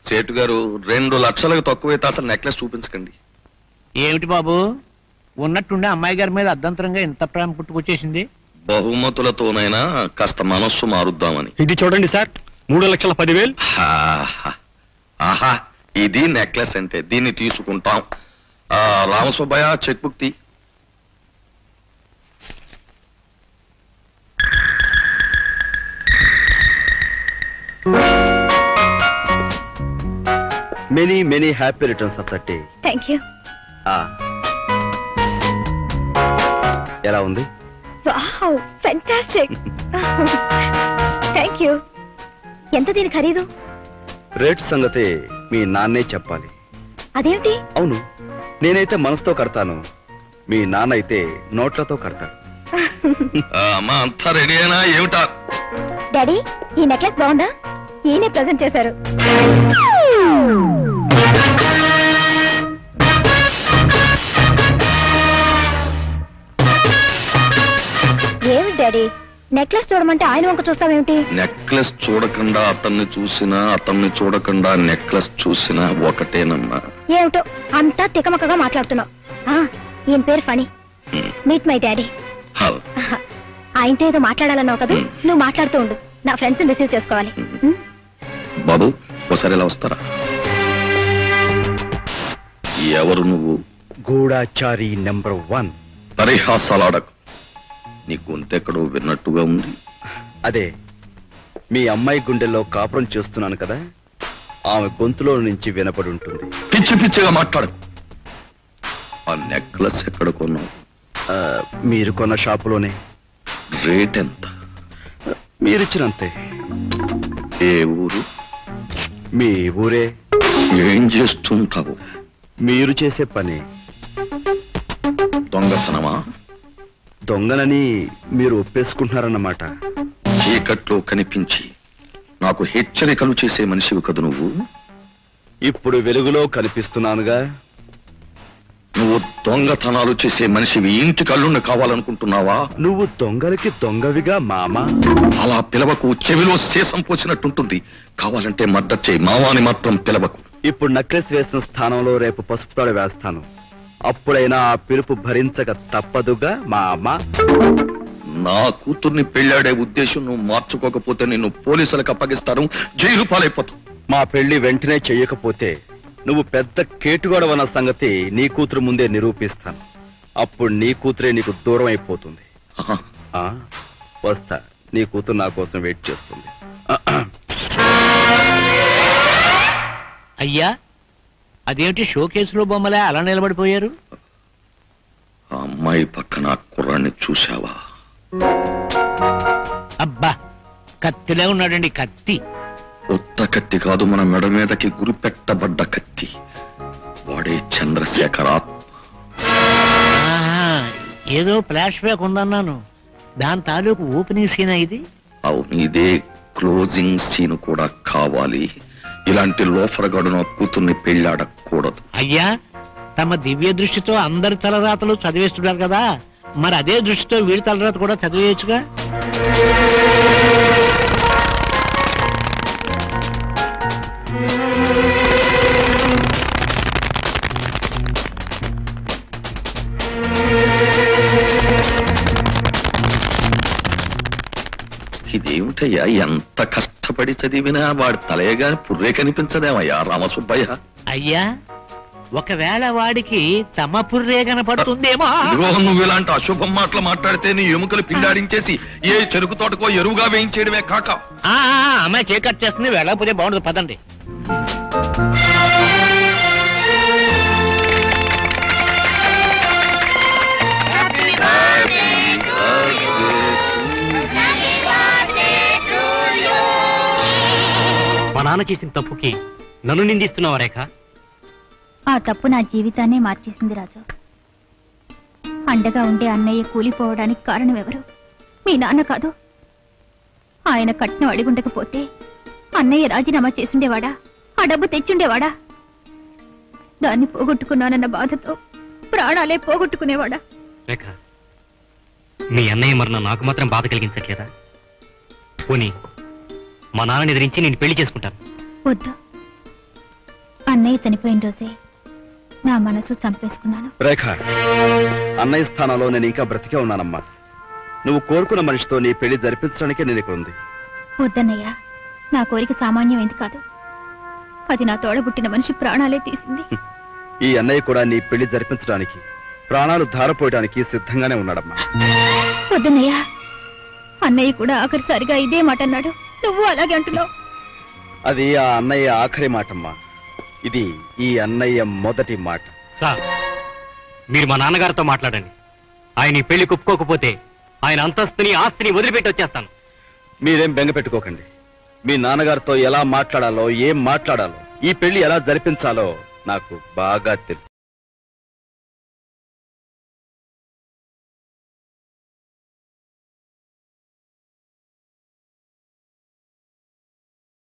సేటు గారు 2 లక్షలకు తక్కువైతే అసలు నెక్లెస్ చూపించకండి. ఏమిటి బాబు, ఉన్నట్టుండే అమ్మాయి గారి మీద అర్ధంతరంగా ఇంత ప్రేమ పుట్టుకొచ్చేసింది? బహుమతులతోనైనా కాస్త మనస్సు మారుద్దామని. ఇది చూడండి సార్, 3,10,000. ఆహా, ఇది నెక్లెస్ అంటే. దీన్ని తీసుకుంటాం. రామసుబ్బయ్య, చెక్ బుక్ తీ. Many happy returns of that day. Thank you. ఎలా ఉంది? Wow, fantastic. Thank you. ఎంత దీని ఖరీదు? రేట్ సంగతే మీ నాన్నే చెప్పాలి. అదేంటి? అవును, నేనైతే మనసుతో కడతాను, మీ నాన్న అయితే నోట్లతో కడతాను. అమ్మా, అంతా రెడీ అయినా ఏమిటా? డాడీ, ఈ నెక్లెస్ బాగుందా? ఈయనే ప్రెజెంట్ చేశారు. ఏమి డాడీ, నెక్లెస్ చూడమంటే ఆయన వంక చూస్తావేమిటి? నెక్లెస్ చూడకుండా అతన్ని చూసినా, అతన్ని చూడకుండా నెక్లెస్ చూసినా ఒకటేనమ్మా. ఏమిటో అంతా తికమకగా మాట్లాడుతున్నావు. ఈయన పేరు ఫణి. Meet my daddy. ఆయనతో ఏదో మాట్లాడాలన్నావు కదా, నువ్వు మాట్లాడుతూ ఉండు, నా ఫ్రెండ్స్ రిసీవ్ చేసుకోవాలి. బాబు, ఒకసారి ఇలా వస్తారా? ఎవరు నువ్వు? గూఢాచారి నెంబర్ 1. పరిహాసాలాడకు, నీ గొంతెక్కడో విన్నట్టుగా ఉంది. అదే, మీ అమ్మాయి గుండెల్లో కాపురం చేస్తున్నాను కదా, ఆమె గొంతులో నుంచి వినపడి ఉంటుంది. పిచ్చి పిచ్చిగా మాట్లాడకు. ఆ నెక్లెస్ ఎక్కడ కొన్నావు? మీరు కొన్న షాపులోనే. రేట్ ఎంత? మీరిచ్చినంతే. ఏ ఊరు? మీ ఊరే. ఏం చేస్తుంటావు? మీరు చేసే పని. దొంగతనమా? దొంగనని మీరు ఒప్పేసుకుంటున్నారన్నమాట. చీకట్లో కనిపించి నాకు హెచ్చరికలు చేసే మనిషివి కదా నువ్వు. ఇప్పుడు వెలుగులో కనిపిస్తున్నానుగా. నువ్వు దొంగతనాలు చేసే మనిషివి, ఇంటి కళ్ళుండి కావాలనుకుంటున్నావా? నువ్వు దొంగలకి దొంగవిగా మామా. అలా పిలవకు, చెవిలో శేషం పోసినట్టుంటుంది. కావాలంటే మద్దతు చేయి, మావాని మాత్రం పిలవకు. ఇప్పుడు నెక్లెస్ వేసిన స్థానంలో రేపు పసుపు తాడు వేస్తాను. అప్పుడైనా ఆ పిలుపు భరించక తప్పదుగా మామా. నా కూతుర్ని పెళ్ళాడే ఉద్దేశం నువ్వు మార్చుకోకపోతే నిన్ను పోలీసులకు అప్పగిస్తాను, జైలు పాలైపోతావు. మా పెళ్లి వెంటనే చెయ్యకపోతే నువ్వు పెద్ద కేటుగొడవన్న సంగతి నీ కూతురు ముందే నిరూపిస్తాను. అప్పుడు నీ కూతురే నీకు దూరం అయిపోతుంది. వస్తా, నీ కూతురు నా కోసం వెయిట్ చేస్తుంది. అయ్యా, అదేమిటి షోకేసులో బొమ్మలే అలా నిలబడిపోయారు? ఆ అమ్మాయి పక్కన కుర్రాన్ని చూశావా? అబ్బా, కత్తిలే ఉన్నాడండి, కత్తి. కొత్త కత్తి కాదు, మన మెడ మీదకి గురిపెట్టబడ్డ కత్తి. వాడే చంద్రశేఖర్. ఏదో ఫ్లాష్ బ్యాక్ ఉందన్నాను, దాని తాలూకు ఓపెనింగ్ సీన్ ఇది. అవును, ఇదే క్లోజింగ్ సీన్ కూడా కావాలి. ఇలాంటి లోఫరగాడు నా కూతుర్ని పెళ్ళాడకూడదు. అయ్యా, తమ దివ్య దృష్టితో అందరి తలరాతలు చదివేస్తున్నారు కదా, మరి అదే దృష్టితో వీడి తలరాత కూడా చదివేయచ్చుగా. ఇదేమిటయ్యా, ఎంత కష్టపడి చదివినా వాడి తలయగా పుర్రే కనిపించదేమయ్యా రామసుబ్బయ్య. అయ్యా, ఒకవేళ వాడికి తమ పుర్రే కనపడుతుందేమో. నువ్వు ఇలాంటి అశుభం మాటలు మాట్లాడితే నీ ఎముకలు పిండాడించేసి ఏ చెరుకు తోటకో ఎరువుగా వేయించేయడమే కాక. అమ్మాయి కేక్ కట్ చేస్తుంది, వెళ్ళకపోతే బాగుండదు, పదండి. మా నాన్న చేసిన తప్పుకి నన్ను నిందిస్తున్నావా రేఖ? ఆ తప్పు నా జీవితాన్నే మార్చేసింది రాజు. అండగా ఉండే అన్నయ్య కూలిపోవడానికి కారణం ఎవరు? మీ నాన్న కాదు. ఆయన కట్నం అడిగుండకపోతే అన్నయ్య రాజీనామా చేసుండేవాడా? ఆ డబ్బు తెచ్చుండేవాడా? దాన్ని పోగొట్టుకున్నానన్న బాధతో ప్రాణాలే పోగొట్టుకునేవాడా? రేఖ, మీ అన్నయ్య మరణ నాకు మాత్రం బాధ కలిగించట్లేదా? పోనీ మా నాన్నని ఎదిరించి నేను పెళ్లి చేసుకుంటాను. వద్దు, అన్నయ్య చనిపోయిన రోజే నా మనసు చంపేసుకున్నాను. రేఖ, అన్నయ్య స్థానంలో నేను ఇంకా బ్రతికే ఉన్నానమ్మా. నువ్వు కోరుకున్న మనిషితో నీ పెళ్లి జరిపించడానికే నేను ఇక్కడ ఉంది. వద్దన్నయ్య, నా కోరిక సామాన్యమైంది కాదు. అది నా తోడబుట్టిన మనిషి ప్రాణాలే తీసింది. ఈ అన్నయ్య కూడా నీ పెళ్లి జరిపించడానికి, ప్రాణాలు ధారపోయడానికి సిద్ధంగానే ఉన్నాడమ్మా. వద్దన్నయ్య, అన్నయ్య కూడా ఆఖరిసారిగా ఇదే మాట అన్నాడు. నువ్వు అలాగే అంటున్నావు. అది ఆ అన్నయ్య ఆఖరి మాటమ్మా. ఇది ఈ అన్నయ్య మొదటి మాట. సార్, మీరు మా నాన్నగారితో మాట్లాడండి. ఆయన ఈ పెళ్లి ఒప్పుకోకపోతే ఆయన అంతస్తుని ఆస్తిని వదిలిపెట్టి వచ్చేస్తాను. మీరేం బెంగ పెట్టుకోకండి. మీ నాన్నగారితో ఎలా మాట్లాడాలో, ఏం మాట్లాడాలో, ఈ పెళ్లి ఎలా జరిపించాలో నాకు బాగా తెలుసు.